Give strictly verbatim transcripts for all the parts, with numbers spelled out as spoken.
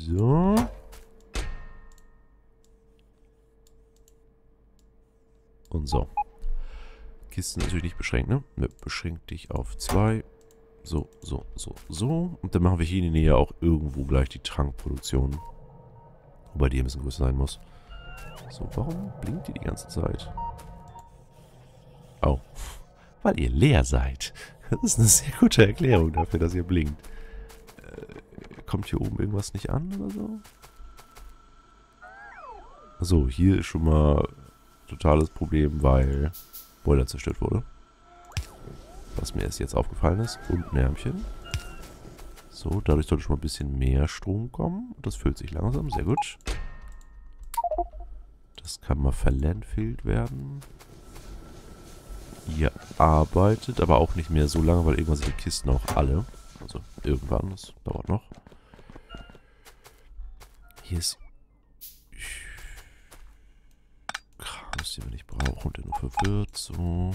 So. Und so. Kisten natürlich nicht beschränkt, ne? Ne, beschränkt dich auf zwei. So, so, so, so. Und dann machen wir hier in der Nähe auch irgendwo gleich die Trankproduktion. Wobei die ein bisschen größer sein muss. So, warum blinkt die die ganze Zeit? Oh. Weil ihr leer seid. Das ist eine sehr gute Erklärung dafür, dass ihr blinkt. Äh, kommt hier oben irgendwas nicht an oder so? So, hier ist schon mal totales Problem, weil Boiler zerstört wurde. Was mir erst jetzt aufgefallen ist. Und ein Ärmchen. So, dadurch sollte schon mal ein bisschen mehr Strom kommen. Und das füllt sich langsam. Sehr gut. Das kann mal verlandfillt werden. Ihr arbeitet, aber auch nicht mehr so lange, weil irgendwann sind die Kisten auch alle. Also irgendwann, das dauert noch. Hier ist Krams, den wir nicht brauchen und der nur verwirrt. So.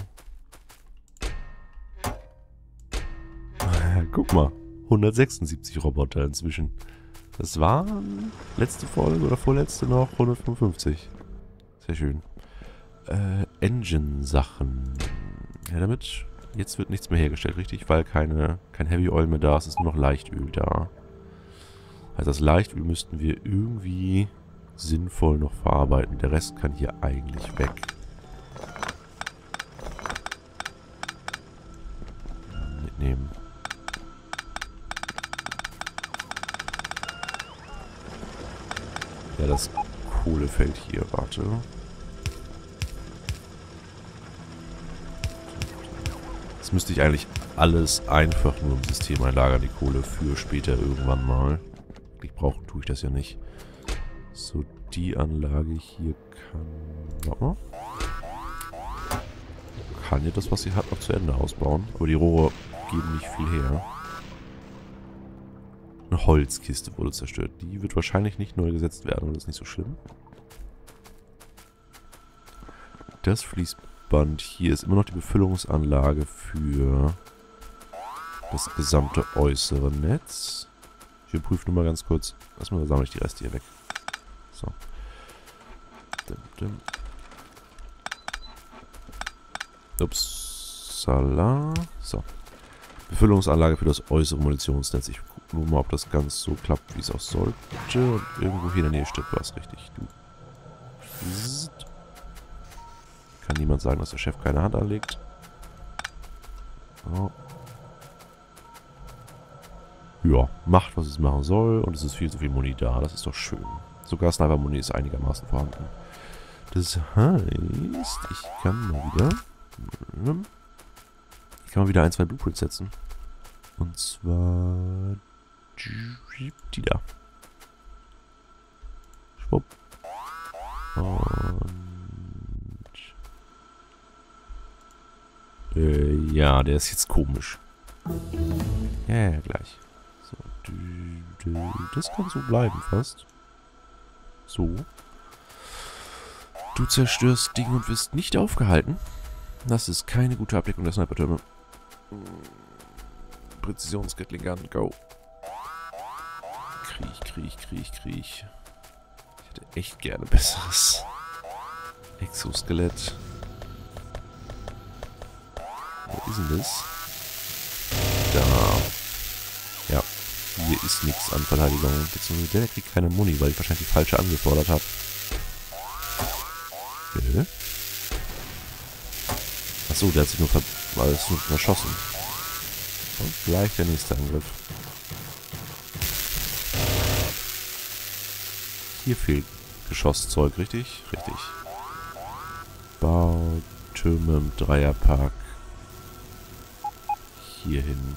Guck mal, hundertsechsundsiebzig Roboter inzwischen. Das waren letzte Folge oder vorletzte noch hundertfünfundfünfzig. Sehr schön. Äh, Engine-Sachen. Ja, damit. Jetzt wird nichts mehr hergestellt, richtig? Weil keine, kein Heavy Oil mehr da ist. Es ist nur noch Leichtöl da. Also das Leichtöl müssten wir irgendwie sinnvoll noch verarbeiten. Der Rest kann hier eigentlich weg. Mitnehmen. Ja, das Kohlefeld hier, warte. Das müsste ich eigentlich alles einfach nur im System einlagern, die Kohle, für später irgendwann mal. Ich brauchen tue ich das ja nicht. So, die Anlage hier kann... Warte mal. Kann ja das, was sie hat, noch zu Ende ausbauen. Aber die Rohre geben nicht viel her. Eine Holzkiste wurde zerstört. Die wird wahrscheinlich nicht neu gesetzt werden, aber das ist nicht so schlimm. Das Fließband hier ist immer noch die Befüllungsanlage für das gesamte äußere Netz. Ich überprüfe nur mal ganz kurz. Erstmal sammle ich die Reste hier weg. So. Dim, dim. Upsala. So. Befüllungsanlage für das äußere Munitionsnetz. Ich gucke nur mal, ob das ganz so klappt, wie es auch sollte. Und irgendwo hier in der Nähe stimmt was richtig. Du. Kann niemand sagen, dass der Chef keine Hand anlegt. Oh. Ja, macht, was es machen soll. Und es ist viel zu viel Muni da. Das ist doch schön. Sogar Sniper-Muni ist einigermaßen vorhanden. Das heißt, ich kann mal wieder... Ich kann mal wieder ein, zwei Blueprints setzen. Und zwar... Die da. Schwupp. Und... Äh, ja, der ist jetzt komisch. Ja, ja, gleich. So. Das kann so bleiben fast. So. Du zerstörst Dinge und wirst nicht aufgehalten. Das ist keine gute Abdeckung der Sniper-Türme. Präzisions-Gatling Gun, go. Kriech, kriech, kriech, kriech. Ich hätte echt gerne besseres Exoskelett. Wo ist denn das? Da. Ja. Hier ist nichts an Verteidigung. Beziehungsweise der kriegt keine Muni, weil ich wahrscheinlich die falsche angefordert habe. Okay. Achso, der hat sich nur, ver alles nur verschossen. Und gleich der nächste Angriff. Hier fehlt Geschosszeug, richtig? Richtig. Bau Türme im Dreierpark. Hier hin.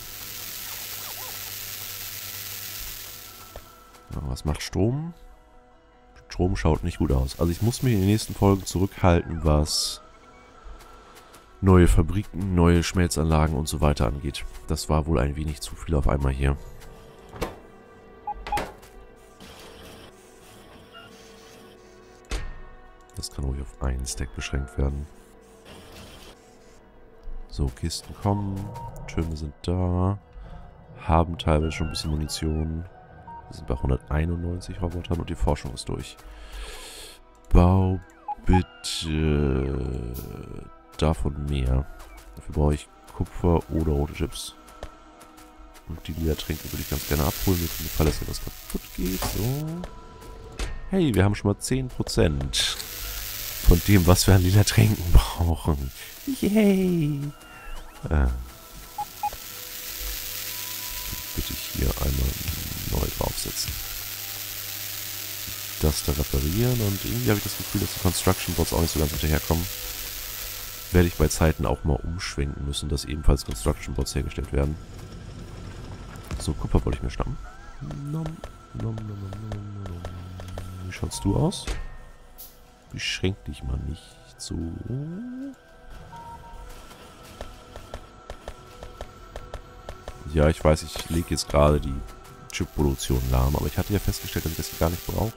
Was macht Strom? Strom schaut nicht gut aus. Also ich muss mich in den nächsten Folgen zurückhalten, was neue Fabriken, neue Schmelzanlagen und so weiter angeht. Das war wohl ein wenig zu viel auf einmal hier. Das kann ruhig auf einen Stack beschränkt werden. So, Kisten kommen. Türme sind da. Haben teilweise schon ein bisschen Munition. Wir sind bei hunderteinundneunzig Robotern und die Forschung ist durch. Bau bitte davon mehr. Dafür brauche ich Kupfer oder rote Chips. Und die lila Tränke würde ich ganz gerne abholen, für den Fall, dass hier was kaputt geht. So. Hey, wir haben schon mal zehn Prozent von dem, was wir an lila Tränken brauchen. Yay! Ah. Bitte ich hier einmal neu draufsetzen. Das da reparieren und irgendwie habe ich das Gefühl, dass die Construction Bots auch nicht so ganz hinterherkommen. Werde ich bei Zeiten auch mal umschwenken müssen, dass ebenfalls Construction Bots hergestellt werden. So, Kupfer wollte ich mir schnappen. Nom, nom, nom, nom, nom. Wie schaut's du aus? Beschränk dich mal nicht so. Ja, ich weiß, ich lege jetzt gerade die Chip-Produktion lahm, aber ich hatte ja festgestellt, dass ich das hier gar nicht brauche.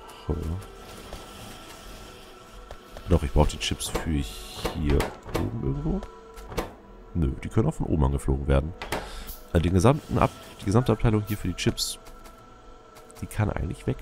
Doch, ich brauche die Chips für hier oben irgendwo. Nö, die können auch von oben angeflogen werden. Also den gesamten Ab die gesamte Abteilung hier für die Chips, die kann eigentlich weg.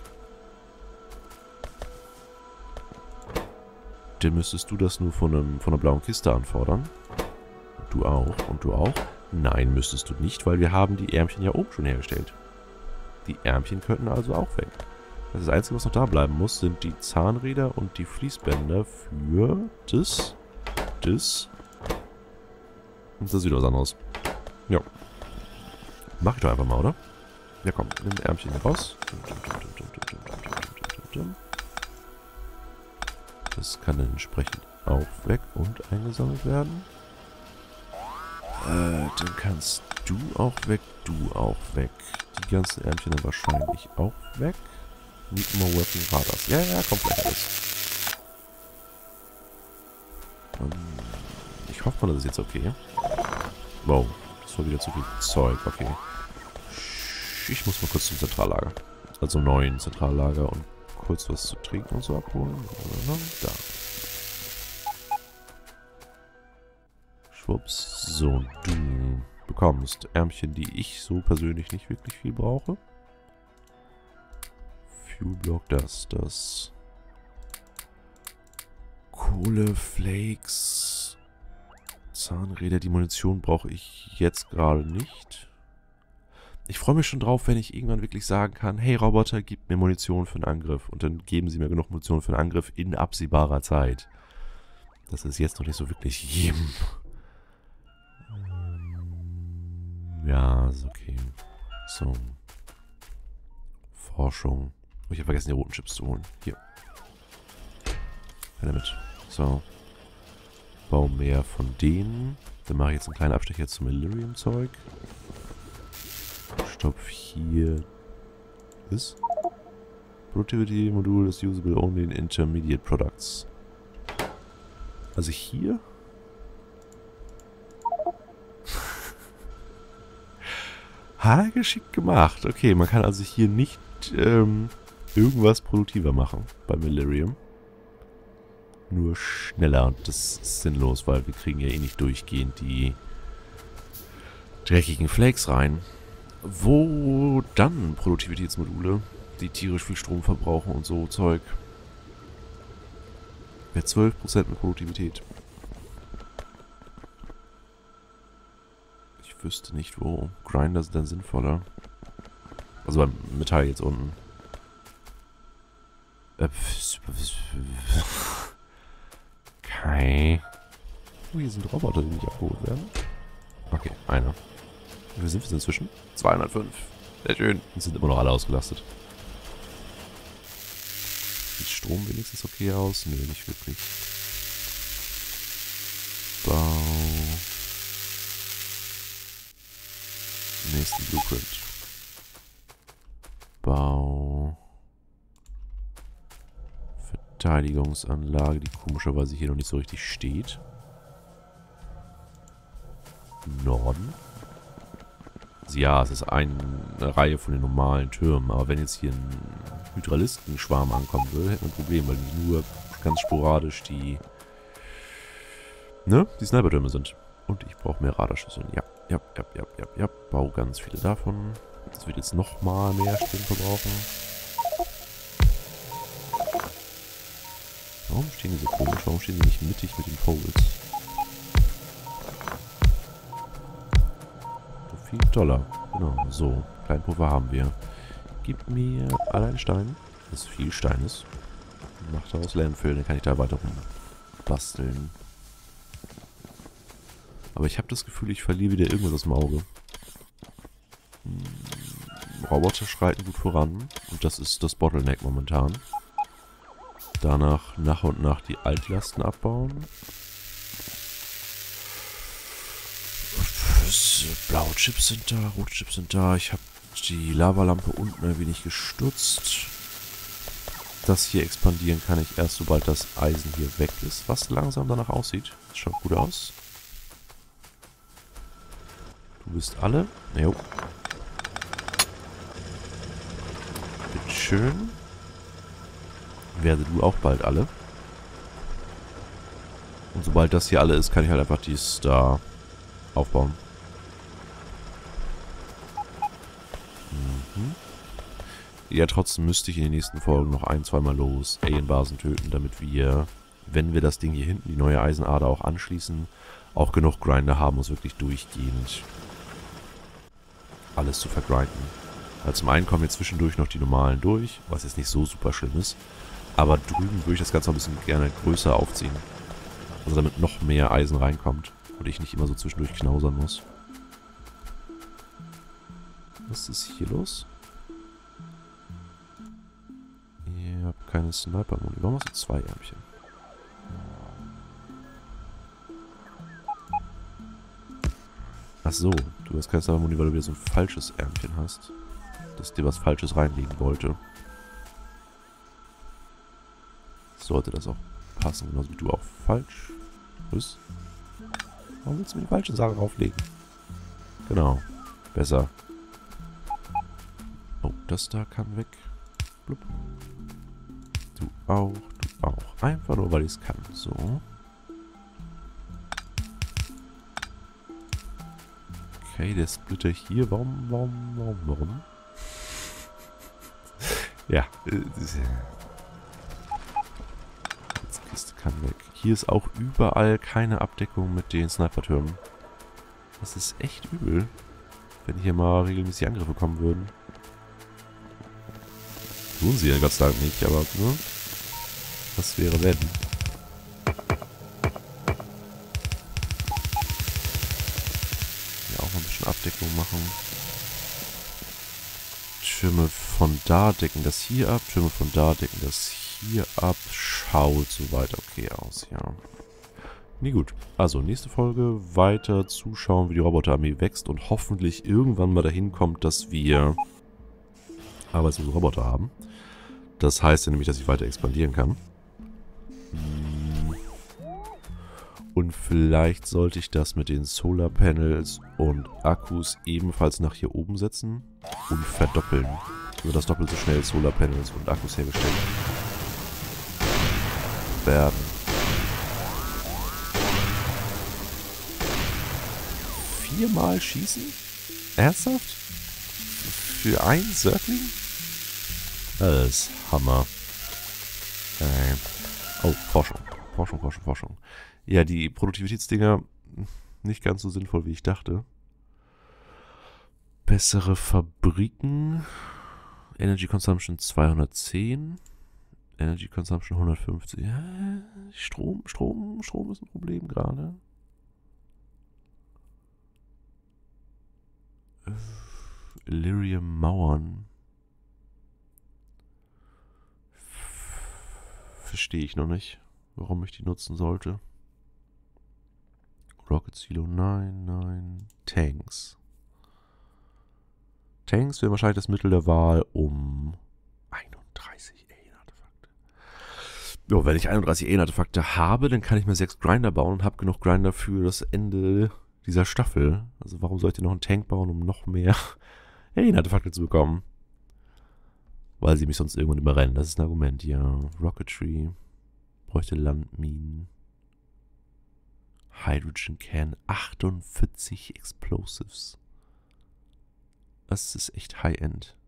Dann müsstest du das nur von, einem, von einer blauen Kiste anfordern. Und du auch. Und du auch. Nein, müsstest du nicht, weil wir haben die Ärmchen ja oben schon hergestellt. Die Ärmchen könnten also auch weg. Das Einzige, was noch da bleiben muss, sind die Zahnräder und die Fließbänder für das, das und das sieht was anderes. Ja. Mach ich doch einfach mal, oder? Ja, komm, nimm das Ärmchen hier raus. Das kann dann entsprechend auch weg und eingesammelt werden. Äh, dann kannst du auch weg, du auch weg. Die ganzen Ärmchen dann wahrscheinlich auch weg. Need more working radars. Ja, ja, kommt gleich alles. Ähm, ich hoffe mal, das ist jetzt okay. Wow, das war wieder zu viel Zeug. Okay. Ich muss mal kurz zum Zentrallager. Also neuen Zentrallager und kurz was zu trinken und so abholen. Da. Schwupps. So, du bekommst Ärmchen, die ich so persönlich nicht wirklich viel brauche. Fuelblock, das, das. Kohleflakes. Zahnräder, die Munition brauche ich jetzt gerade nicht. Ich freue mich schon drauf, wenn ich irgendwann wirklich sagen kann, hey Roboter, gib mir Munition für einen Angriff. Und dann geben sie mir genug Munition für einen Angriff in absehbarer Zeit. Das ist jetzt noch nicht so wirklich jedem. Ähm, ja, ist okay. So. Forschung. Oh, ich habe vergessen, die roten Chips zu holen. Hier. Ja, damit. So. Bau mehr von denen. Dann mache ich jetzt einen kleinen Abstecher zum Illyrium-Zeug. Stopf hier. This. Productivity Modul is usable only in intermediate products. Also hier. Hat er geschickt gemacht. Okay, man kann also hier nicht ähm, irgendwas produktiver machen beim Illyrium. Nur schneller und das ist sinnlos, weil wir kriegen ja eh nicht durchgehend die dreckigen Flakes rein. Wo dann Produktivitätsmodule, die tierisch viel Strom verbrauchen und so Zeug. Ja, zwölf Prozent mit Produktivität. Ich wüsste nicht wo. Grinder sind dann sinnvoller. Also beim Metall jetzt unten. Okay. Oh, hier sind Roboter, die nicht abgeholt werden. Okay, einer. Wie viel sind wir inzwischen? zweihundertfünf. Sehr schön. Und sind immer noch alle ausgelastet. Sieht Strom wenigstens okay aus? Nö, nicht wirklich. Bau. Nächsten Blueprint. Bau. Verteidigungsanlage, die komischerweise hier noch nicht so richtig steht. Norden. Also ja, es ist eine Reihe von den normalen Türmen, aber wenn jetzt hier ein Hydralistenschwarm ankommen würde, hätten wir ein Problem, weil die nur ganz sporadisch die, ne, die Sniper-Türme sind. Und ich brauche mehr Radarschüsseln. Ja, ja, ja, ja, ja, ja. Bau ganz viele davon. Das wird jetzt nochmal mehr Strom verbrauchen. Warum stehen die so komisch? Warum stehen die nicht mittig mit den Poles? So viel Dollar. Genau, so. Kleinen Puffer haben wir. Gib mir allein Stein. Das ist viel Stein ist. Mach daraus Landfill, dann kann ich da weiter rum basteln. Aber ich habe das Gefühl, ich verliere wieder irgendwas aus dem Auge. Roboter schreiten gut voran. Und das ist das Bottleneck momentan. Danach nach und nach die Altlasten abbauen. Blaue Chips sind da, rote Chips sind da. Ich habe die Lavalampe unten ein wenig gestutzt. Das hier expandieren kann ich erst, sobald das Eisen hier weg ist. Was langsam danach aussieht. Das schaut gut aus. Du bist alle. Jo. Bitteschön. Werde du auch bald alle. Und sobald das hier alle ist, kann ich halt einfach dies da aufbauen. Mhm. Ja, trotzdem müsste ich in den nächsten Folgen noch ein, zweimal los Alienbasen töten, damit wir, wenn wir das Ding hier hinten, die neue Eisenader auch anschließen, auch genug Grinder haben, um es wirklich durchgehend alles zu vergrinden. Weil zum einen kommen jetzt zwischendurch noch die normalen durch, was jetzt nicht so super schlimm ist. Aber drüben würde ich das Ganze noch ein bisschen gerne größer aufziehen. Also damit noch mehr Eisen reinkommt und ich nicht immer so zwischendurch knausern muss. Was ist hier los? Ihr habt keine Sniper-Muni. Warum hast du zwei Ärmchen? Ach so, du hast keine Sniper-Muni, weil du wieder so ein falsches Ärmchen hast. Das dir was Falsches reinlegen wollte. Sollte das auch passen, genauso wie du auch falsch bist. Warum willst du mir die falschen Sachen drauflegen? Genau. Besser. Oh, das da kann weg. Blub. Du auch, du auch. Einfach nur, weil ich es kann. So. Okay, der Splitter hier. Warum, warum, warum, warum? Ja. Äh, Kiste kann weg. Hier ist auch überall keine Abdeckung mit den Sniper-Türmen. Das ist echt übel, wenn hier mal regelmäßig Angriffe kommen würden. Tun sie ja Gott sei Dank nicht, aber ne? Was wäre wenn? Ja, auch mal ein bisschen Abdeckung machen. Türme von da decken das hier ab. Türme von da decken das hier ab. Schaut soweit okay aus, ja. Nee, gut. Also, nächste Folge weiter zuschauen, wie die Roboterarmee wächst und hoffentlich irgendwann mal dahin kommt, dass wir arbeitslose Roboter haben. Das heißt ja nämlich, dass ich weiter expandieren kann. Und vielleicht sollte ich das mit den Solarpanels und Akkus ebenfalls nach hier oben setzen und verdoppeln. Also dass doppelt so schnell Solarpanels und Akkus hergestellt werden. Viermal schießen? Ernsthaft? Für ein Circling? Das ist Hammer. Äh. Oh, Forschung. Forschung, Forschung, Forschung. Ja, die Produktivitätsdinger nicht ganz so sinnvoll, wie ich dachte. Bessere Fabriken. Energy Consumption zweihundertzehn. Energy Consumption hundertfünfzig. Ja, Strom, Strom, Strom ist ein Problem gerade. Illyrium Mauern. Verstehe ich noch nicht, warum ich die nutzen sollte. Rocket Silo, nein, nein. Tanks. Tanks wäre wahrscheinlich das Mittel der Wahl, um einunddreißig Alien-Artefakte. Ja, wenn ich einunddreißig Alien-Artefakte habe, dann kann ich mir sechs Grinder bauen und habe genug Grinder für das Ende dieser Staffel. Also warum soll ich denn noch einen Tank bauen, um noch mehr Alien-Artefakte zu bekommen? Weil sie mich sonst irgendwann überrennen. Das ist ein Argument, ja. Rocketry. Bräuchte Landminen. Hydrogen Can. achtundvierzig Explosives. Das ist echt High-End.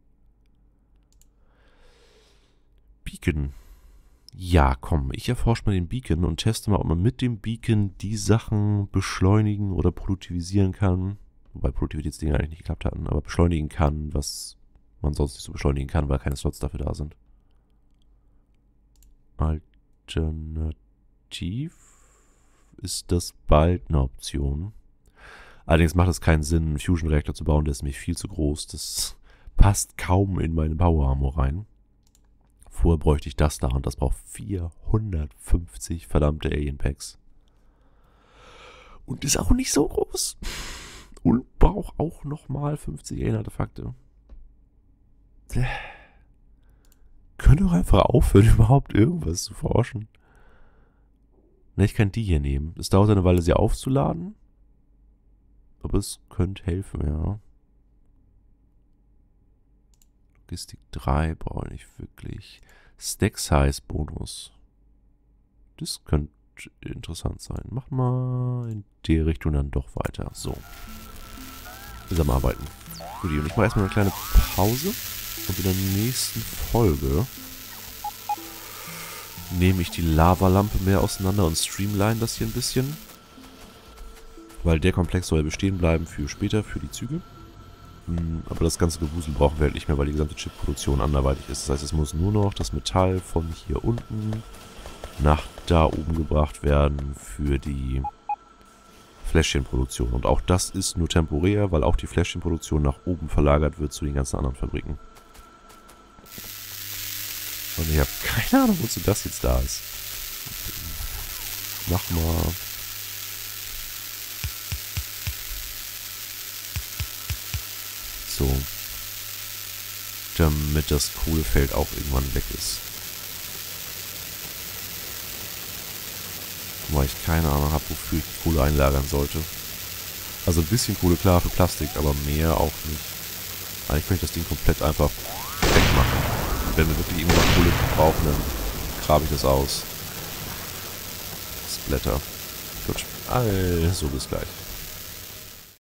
Beacon. Ja, komm, ich erforsche mal den Beacon und teste mal, ob man mit dem Beacon die Sachen beschleunigen oder produktivisieren kann. Wobei Produktivitätsdinge eigentlich nicht geklappt hatten, aber beschleunigen kann, was man sonst nicht so beschleunigen kann, weil keine Slots dafür da sind. Alternativ ist das bald eine Option. Allerdings macht es keinen Sinn, einen Fusion-Reaktor zu bauen, der ist nämlich viel zu groß. Das passt kaum in meine Power-Armor rein. Vorher bräuchte ich das da und das braucht vierhundertfünfzig verdammte Alien-Packs. Und ist auch nicht so groß. Und braucht auch nochmal fünfzig Alien-Artefakte. Könnt ihr doch einfach aufhören, überhaupt irgendwas zu forschen. Ne, ich kann die hier nehmen. Es dauert eine Weile, sie aufzuladen. Aber es könnte helfen, ja. Logistik drei brauche ich nicht wirklich. Stack Size Bonus. Das könnte interessant sein. Mach mal in die Richtung dann doch weiter. So. Ist am Arbeiten. Gut, und ich mache erstmal eine kleine Pause. Und in der nächsten Folge nehme ich die Lavalampe mehr auseinander und streamline das hier ein bisschen. Weil der Komplex soll ja bestehen bleiben für später, für die Züge. Aber das ganze Gewusel brauchen wir halt nicht mehr, weil die gesamte Chip-Produktion anderweitig ist. Das heißt, es muss nur noch das Metall von hier unten nach da oben gebracht werden für die Fläschchenproduktion. Und auch das ist nur temporär, weil auch die Fläschchenproduktion nach oben verlagert wird zu den ganzen anderen Fabriken. Und ich habe keine Ahnung, wozu das jetzt da ist. Mach mal... So. Damit das Kohlefeld auch irgendwann weg ist. Weil ich keine Ahnung habe, wofür ich die Kohle einlagern sollte. Also ein bisschen Kohle klar für Plastik, aber mehr auch nicht. Eigentlich möchte ich das Ding komplett einfach wegmachen. Und wenn wir wirklich irgendwann Kohle brauchen, dann grabe ich das aus. Splatter. Gut. Also bis gleich.